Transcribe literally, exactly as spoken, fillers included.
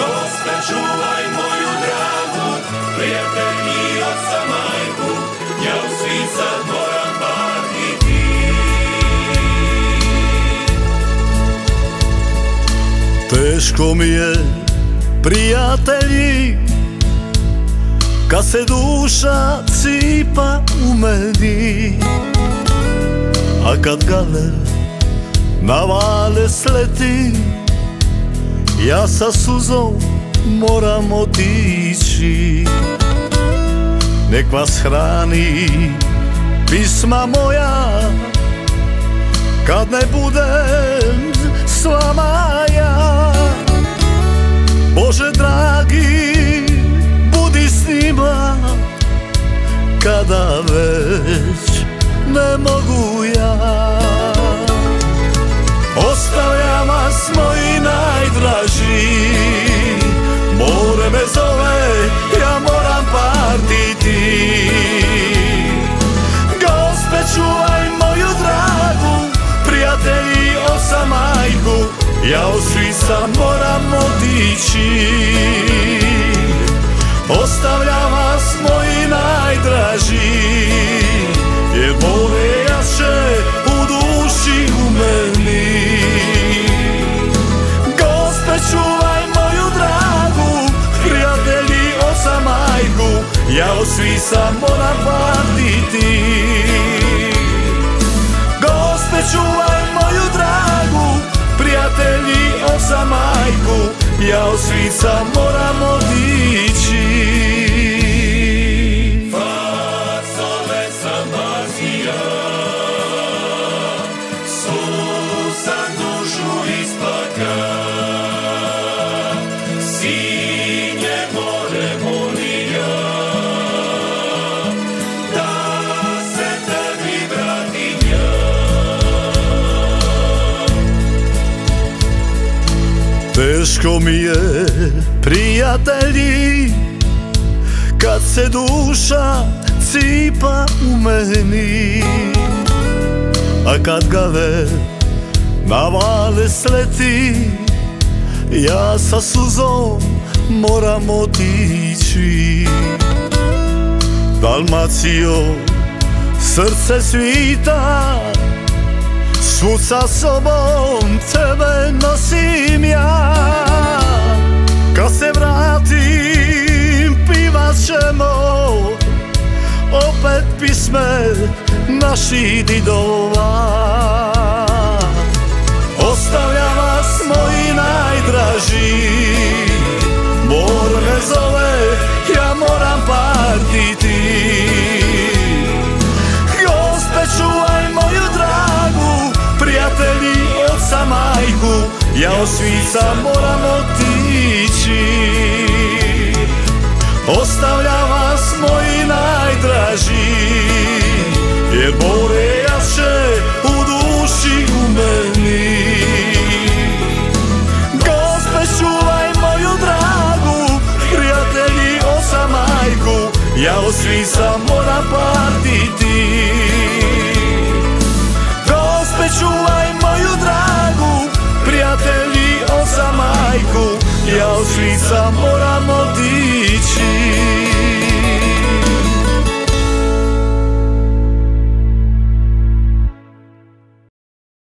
Gospe, čuvaj moju dragu, prijatelji, oca, majku, ja u svit sad moram patiti. Teško mi je, prijatelji, kad se duša cipa u meni, a kad gale na vale sleti, ja sa suzom moram otići. Nek vas hrani pisma moja, kad ne budem s vama ja. Bože dragi, budi s njima, kada već ne mogu ja. Ostavljam vas, moji najdraži, more me zove, ja moram partiti. Gospe, čuvaj moju dragu, prijatelji, oca, majku, ja od svisa moram otići. Ostavljam vas, moji najdraži, jer more jaše u duši u meni. Gospe, čuvaj moju dragu, prijatelji, oca, majku, ja od svisa moram partiti. Gospe, čuvaj moju dragu, prijatelji, oca, majku, ja od svita moram otići. Facove sam bazija, susam dušu isplaka, sinje more molim ja, da se tebi vratim ja. Teško mi je, prijatelji, kad se duša cipa u meni, a kad gale na vale sleti, ja sa suzom moram otići. Dalmacijo, srce svita, svud sa sobom tebe nosim ja. Kad se vratim pivat ćemo opet pisme naših didova. Ostavljam vas, moji najdraži, more me zove, ja moram partiti. Gospe, čuvaj moju dragu, prijatelji, oca, majku, ja od svita moram otići. Ostavljam